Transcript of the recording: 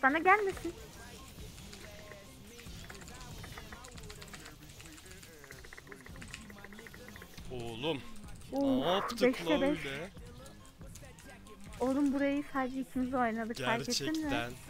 Bana gelmesin. Oğlum. Uf, Ne yaptık 5'te la 5. öyle? Oğlum burayı sadece ikimiz oynadık, fark ettin mi? Gerçekten.